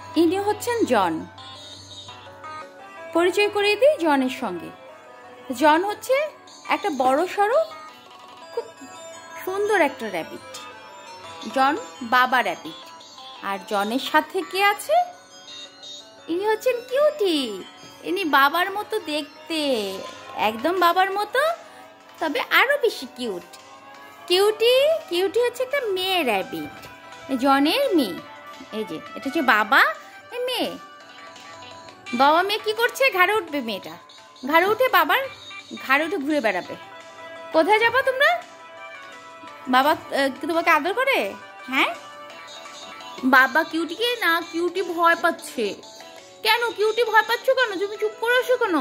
ইনি হচ্ছেন জন। পরিচয় করিয়ে দিই জনের সঙ্গে। জন হচ্ছে একটা বড় সড়ো খুব সুন্দর একটা র্যাবিট। জন বাবা র্যাবিট। আর জনের সাথে কে আছে? ইনি হচ্ছেন কিউটি। ইনি বাবার মতো দেখতে, একদম বাবার মতো, তবে আরো বেশি কিউট। কিউটি কিউটি হচ্ছে একটা মেয়ে র্যাবিট, জনের মেয়ে। এই যে এটা হচ্ছে বাবা, মেয়ে। বাবা মেয়ে কি করছে? ঘাড়ে উঠবে মেয়েটা, ঘাড়ে উঠে বাবার ঘাড়ে উঠে ঘুরে বেড়াবে। কোথায় যাবা তোমরা? বাবা তোমাকে আদর করে? হ্যাঁ, বাবা কিউটিকে না, কিউটি ভয় পাচ্ছে। কেন কিউটি ভয় পাচ্ছ কেন? তুমি চুপ করে আসো কেন?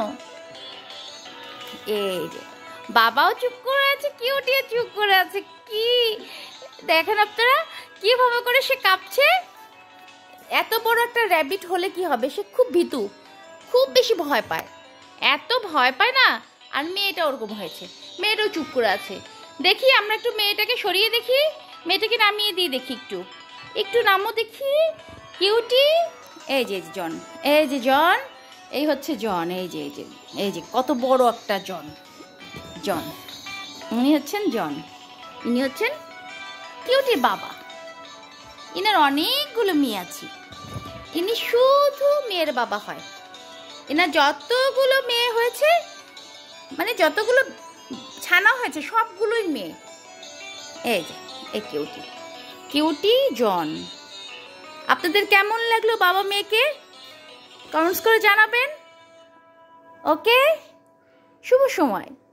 এই যে বাবাও চুপ করে আছে, কিউটিও চুপ করে আছে। কি দেখেন আপনারা কিভাবে করে সে কাঁপছে। এত বড় একটা র্যাবিট হলে কি হবে, সে খুব ভীতু, খুব বেশি ভয় পায়, এত ভয় পায় না। আর মেয়েটা ওরকম হয়েছে, মেয়েটাও চুপ করে আছে। দেখি আমরা একটু মেয়েটাকে সরিয়ে দেখি, মেয়েটাকে নামিয়ে দিয়ে দেখি, একটু একটু নামো দেখি। কিউটি, এই যে জন, এই যে জন, এই হচ্ছে জন। এই যে এই যে এই যে কত বড় একটা জন। জন, উনি হচ্ছেন জন। ইনি হচ্ছেন কিউটির বাবা। ইনার অনেকগুলো মেয়ে আছে, ইনি শুধু মেয়ের বাবা হয়। এনার যতগুলো মেয়ে হয়েছে, মানে যতগুলো ছানা হয়েছে সবগুলোই মেয়ে। এই যে এই কিউটি, কিউটি জন। আপনাদের কেমন লাগলো বাবা মেয়েকে? কমেন্টস করে জানাবেন। ওকে, শুভ সময়।